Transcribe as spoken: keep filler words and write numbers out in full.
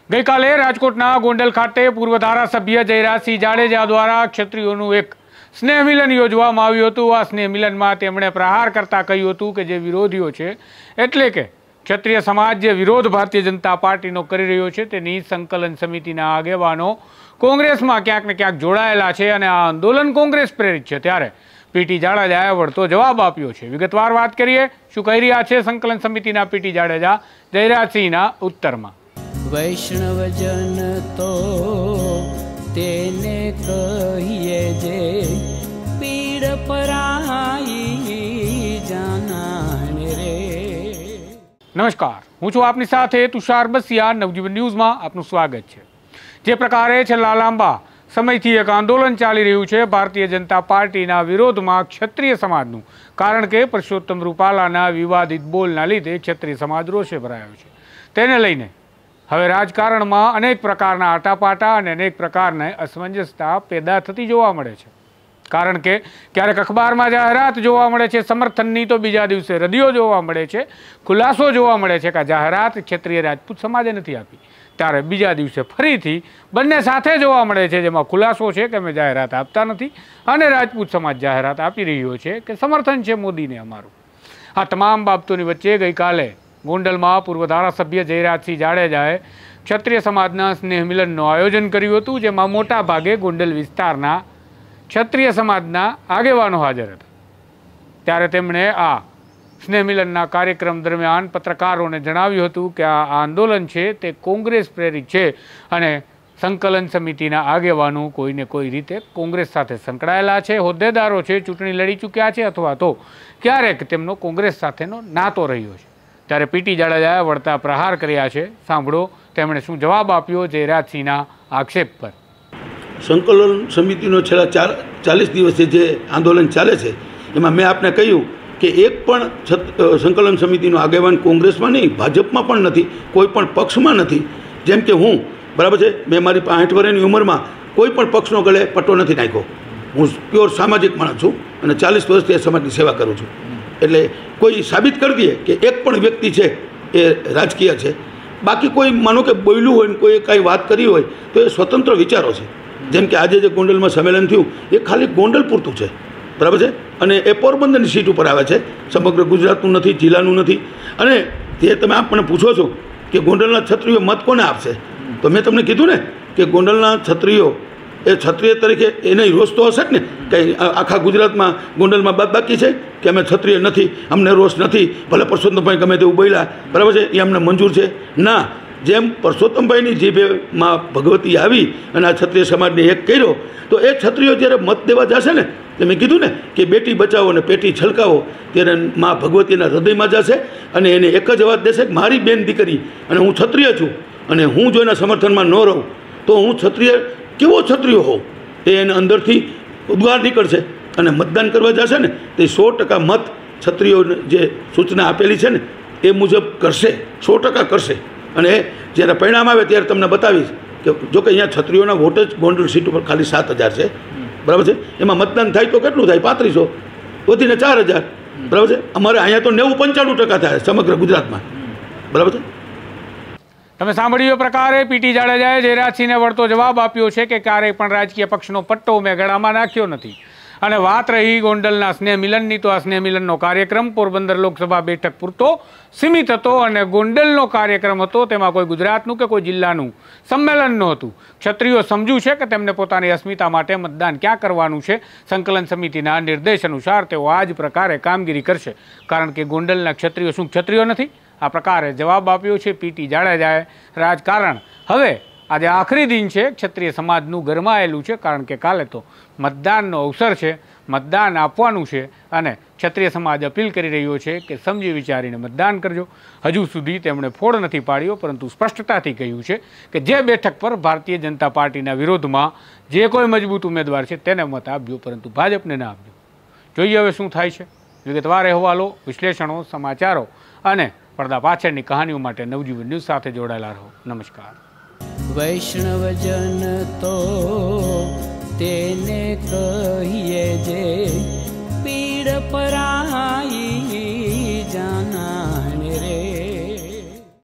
गई काले राजकोटना गोंडल खाते पूर्व धारासभ्य जयराजसिंह जाडेजा द्वारा क्षत्रियोનું एक स्नेह मिलन योजવામાં આવ્યું હતું। આ સ્નેહ મિલનમાં તેમણે પ્રહાર કરતા કહ્યું હતું કે જે વિરોધીઓ છે એટલે કે ક્ષત્રિય સમાજ જે વિરોધ ભારતીય જનતા પાર્ટીનો કરી રહ્યો છે તેની સંકલન સમિતિના આગેવાનો કોંગ્રેસમાં ક્યાંક ને ક્યાંક જોડાયેલા છે અને આ આંદોલન કોંગ્રેસ પ્રેરિત છે। ત્યારે પીટી જાડેજાએ વળતો જવાબ આપ્યો છે। વિગતવાર વાત કરીએ શું કહી રહ્યા છે સંકલન સમિતિના પીટી જાડેજા જયરાજસિંહના ઉત્તરમાં। वैष्णवजन तो तेने कहिए जे पीड़ पराई जाना रे। नमस्कार, हूँ छुं आपनी साथे तुषार बसिया। नवजीवन न्यूज में आपनु स्वागत है। जे प्रकारे छेल्ला लांबा समयथी एक आंदोलन चाली रह्युं छे भारतीय जनता पार्टीना विरोधमां क्षत्रिय समाजनुं, कारण के परसोत्तम रूपालाना विवादित बोलना लीधे क्षत्रिय समाज रोषे भरायो छे। तेने लईने हवे राजकारणमां अनेक प्रकारना आटापाटा अने अनेक प्रकारनी असमंजसता पैदा थती जोवा मळे छे। कारण के क्यारेक अखबारमां जाहेरात जोवा मळे छे समर्थननी, तो बीजा दिवसे रदियो जोवा मळे छे, खुलासो जोवा मळे छे के जाहेरात क्षत्रिय राजपूत समाजे नथी आपी, त्यारे बीजा दिवसे फरीथी बंने साथे जोवा मळे छे जेमां खुलासो छे के अमे जाहेरात आपता नथी अने राजपूत समाज जाहेरात आपी रह्यो छे के समर्थन छे मोदीने अमारुं। आ तमाम बाबतोनी वच्चे गई काले गोंडल में पूर्व धारासभ्य जयराजसिंह जाडेजाए क्षत्रिय समाजना स्नेह मिलनનું आयोजन કર્યું હતું, જેમાં મોટા ભાગે ગોંડલ વિસ્તારના ક્ષત્રિય સમાજના આગેવાનો હાજર હતા। ત્યારે તેમણે આ સ્નેહ મિલનના કાર્યક્રમ દરમિયાન પત્રકારોને જણાવ્યું હતું કે આ આંદોલન છે તે કોંગ્રેસ પ્રેરિત છે અને સંકલન સમિતિના આગેવાનો કોઈને કોઈ રીતે કોંગ્રેસ સાથે સંકળાયેલા છે, હોદ્દેદારો છે, ચૂંટણી લડી ચૂક્યા છે અથવા તો ક્યારેક તેમનો કોંગ્રેસ સાથેનો નાતો રહ્યો છે। ત્યારે પીટી જાડેજાએ વળતા પ્રહાર કર્યા છે। સાંભળો તેમણે શું જવાબ આપ્યો જયરાજસિંહના આક્ષેપ પર। સંકલન સમિતિનો છેલ્લા ચાર ચાલીસ દિવસથી જે આંદોલન ચાલે છે એમાં મેં આપને કહ્યું કે એક પણ સંકલન સમિતિનો આગેવાન કોંગ્રેસમાં નહીં, ભાજપમાં પણ નથી, કોઈ પણ પક્ષમાં નથી। જેમ કે હું બરાબર છે, મેં મારી આઠ વર્ષની ઉંમરમાં કોઈ પણ પક્ષનો ગળે પટ્ટો નથી નાખ્યો। હું પ્યોર સામાજિક માણસ છું અને ચાલીસ વર્ષથી આ સમાજની સેવા કરું છું। એટલે કોઈ સાબિત કરી દે કે એક પણ વ્યક્તિ છે એ રાજકીય છે, બાકી કોઈ માનો કે બોલ્યું હોય ને કોઈ કાંઈ વાત કરી હોય તો એ સ્વતંત્ર વિચારો છે। જેમ કે આજે જે ગોંડલમાં સંમેલન થયું એ ખાલી ગોંડલ પૂરતું છે, બરાબર છે, અને એ પોરબંદરની સીટ ઉપર આવે છે, સમગ્ર ગુજરાતનું નથી, જિલ્લાનું નથી। અને જે તમે આપ મને પૂછો છો કે ગોંડલના ક્ષત્રિયો મત કોને આપશે, તો મેં તમને કીધું ને કે ગોંડલના ક્ષત્રિયો એ ક્ષત્રિય તરીકે એને રોષ તો હશે જ ને, કંઈ આખા ગુજરાતમાં ગોંડલમાં બાદ બાકી છે કે અમે ક્ષત્રિય નથી, અમને રોષ નથી, ભલે પરસોત્તમભાઈ ગમે તેવું બોલ્યા, બરાબર છે, એ અમને મંજૂર છે ના। જેમ પરસોત્તમભાઈની જીભેમાં ભગવતી આવી અને આ ક્ષત્રિય સમાજને એક કર્યો, તો એ ક્ષત્રિયો જ્યારે મત દેવા જશે ને, તો મેં કીધું ને કે બેટી બચાવો ને પેટી છલકાવો, ત્યારે મા ભગવતીના હૃદયમાં જશે અને એને એક જ અવાજ દેશે કે મારી બેન દીકરી અને હું ક્ષત્રિય છું અને હું જો એના સમર્થનમાં ન રહું તો હું ક્ષત્રિય કેવો ક્ષત્રિય હોવ એ એને અંદરથી ઉદ્ગાર નીકળશે અને મતદાન કરવા જશે ને તે સો ટકા મત ક્ષત્રિયોને જે સૂચના આપેલી છે ને એ મુજબ કરશે, સો ટકા કરશે। અને જ્યારે પરિણામ આવે ત્યારે તમને બતાવીશ કે જો કે અહીંયા ક્ષત્રિયોના વોટ જ ગોંડલ સીટ ઉપર ખાલી સાત હજાર છે, બરાબર છે, એમાં મતદાન થાય તો કેટલું થાય, પાંત્રીસો વધીને ચાર હજાર બરાબર છે। અમારે અહીંયા તો નેવું પંચાણું ટકા થાય સમગ્ર ગુજરાતમાં, બરાબર છે। તમે સાંભળ્યું એ પ્રકારે પીટી જાડેજાએ જયરાજસિંહને વળતો જવાબ આપ્યો છે કે ક્યારેય પણ રાજકીય પક્ષનો પટ્ટો મેં ગળામાં નાખ્યો નથી। અને વાત રહી ગોંડલના સ્નેહ મિલનની, તો આ સ્નેહ મિલનનો કાર્યક્રમ પોરબંદર લોકસભા બેઠક પૂરતો સીમિત હતો અને ગોંડલનો કાર્યક્રમ હતો તેમાં કોઈ ગુજરાતનું કે કોઈ જિલ્લાનું સંમેલન નહોતું। ક્ષત્રિયો સમજ્યું છે કે તેમને પોતાની અસ્મિતા માટે મતદાન ક્યાં કરવાનું છે। સંકલન સમિતિના નિર્દેશ અનુસાર તેઓ આ જ પ્રકારે કામગીરી કરશે, કારણ કે ગોંડલના ક્ષત્રિયો શું ક્ષત્રિયો નથી? આ પ્રકારે જવાબ આપ્યો છે પીટી જાડેજાએ। રાજકારણ હવે આજે આખરી દિન છે, ક્ષત્રિય સમાજનું ગરમાયેલું છે, કારણ કે કાલે તો મતદાનનો અવસર છે, મતદાન આપવાનું છે અને ક્ષત્રિય સમાજ અપીલ કરી રહ્યો છે કે સમજી વિચારીને મતદાન કરજો। હજુ સુધી તેમણે ફોડ નથી પાડ્યો, પરંતુ સ્પષ્ટતાથી કહ્યું છે કે જે બેઠક પર ભારતીય જનતા પાર્ટીના વિરોધમાં જે કોઈ મજબૂત ઉમેદવાર છે તેને મત આપજો, પરંતુ ભાજપને ના આપજો। જોઈએ હવે શું થાય છે। વિગતવાર અહેવાલો, વિશ્લેષણો, સમાચારો અને પડદા પાછળની કહાનીઓ માટે નવજીવન ન્યૂઝ સાથે જોડાયેલા રહો। નમસ્કાર। वैष्णवजन तो तेने कहिए जे पीड़ पराई